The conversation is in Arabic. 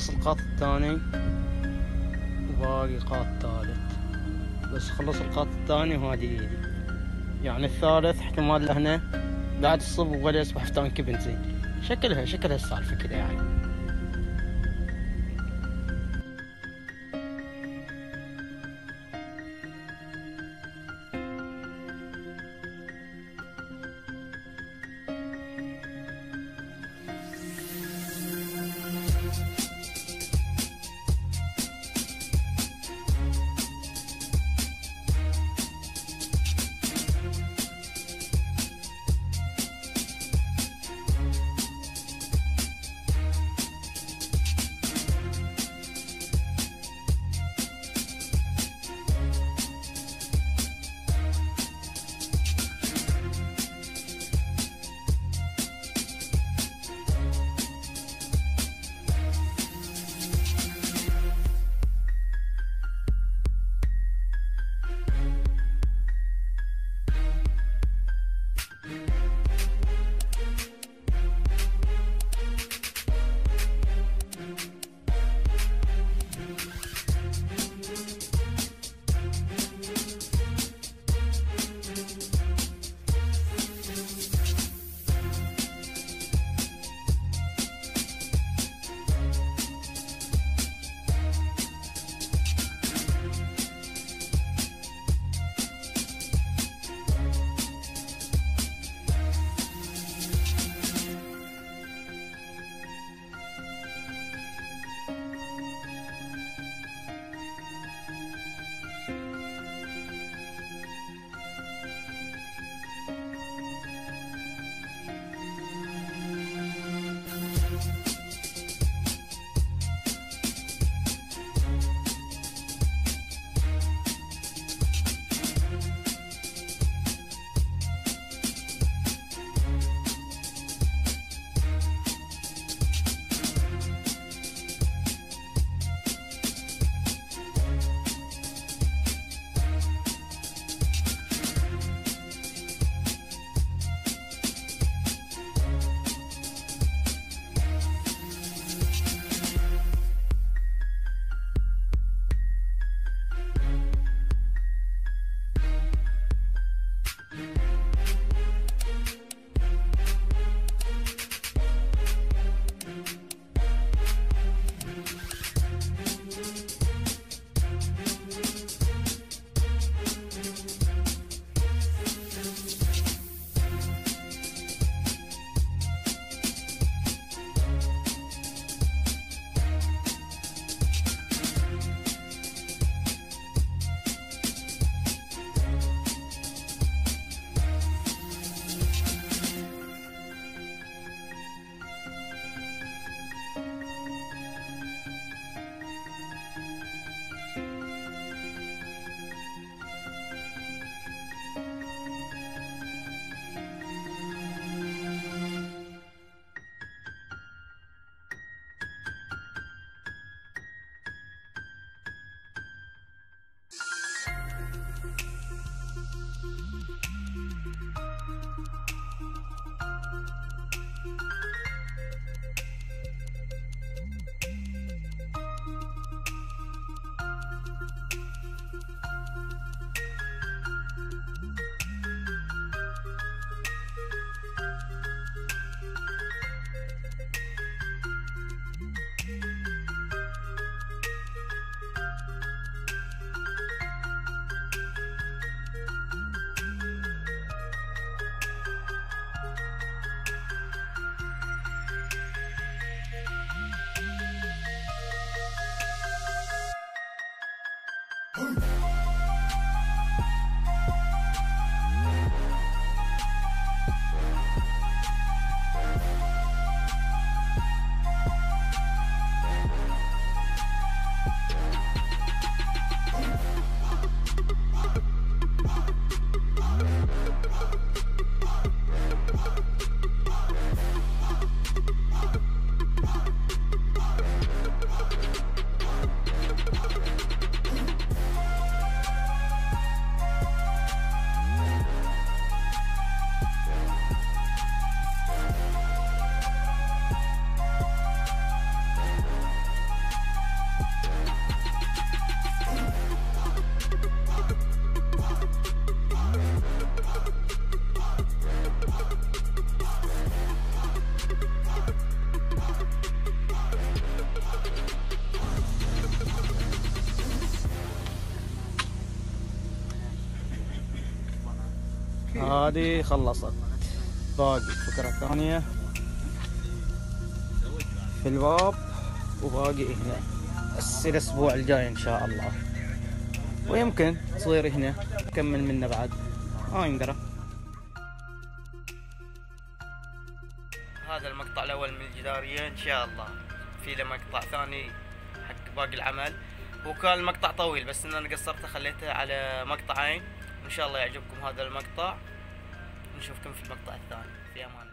خلص القاط الثاني وباقي قاط ثالث، بس خلص القاط الثاني وهذه ايدي. يعني الثالث احتمال لهنا بعد الصبغ ولا يصبح في تانك بنزين. شكلها السالفة كذا يعني. هذه خلصت، باقي فكرة ثانية في الباب، وباقي هنا بس الأسبوع الجاي إن شاء الله، ويمكن تصير هنا نكمل منه بعد، ما يندرى. هذا المقطع الأول من الجدارية، إن شاء الله في له مقطع ثاني حق باقي العمل. وكان المقطع طويل بس إن أنا قصرته خليته على مقطعين، وإن شاء الله يعجبكم هذا المقطع. نشوفكم في المقطع الثاني، في أمان الله.